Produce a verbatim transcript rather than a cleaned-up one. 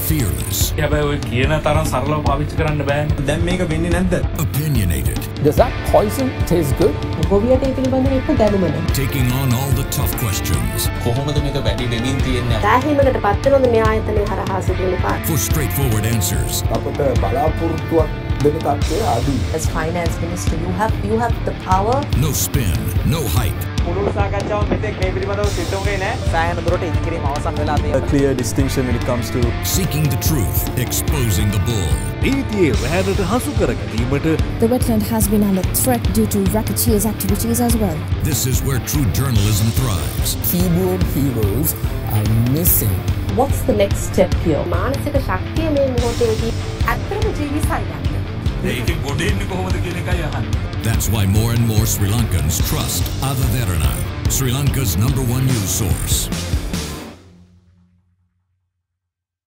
fearless. Opinionated. Does that poison taste good? Taking on all the tough questions. For straightforward answers. As finance minister, you have you have the power. No spin, no hype. A clear distinction when it comes to seeking the truth, exposing the bull. The wetland has been under threat due to racketeers' activities as well. This is where true journalism thrives. Keyboard heroes are missing. What's the next step here? That's why more and more Sri Lankans trust Derana, Sri Lanka's number one news source.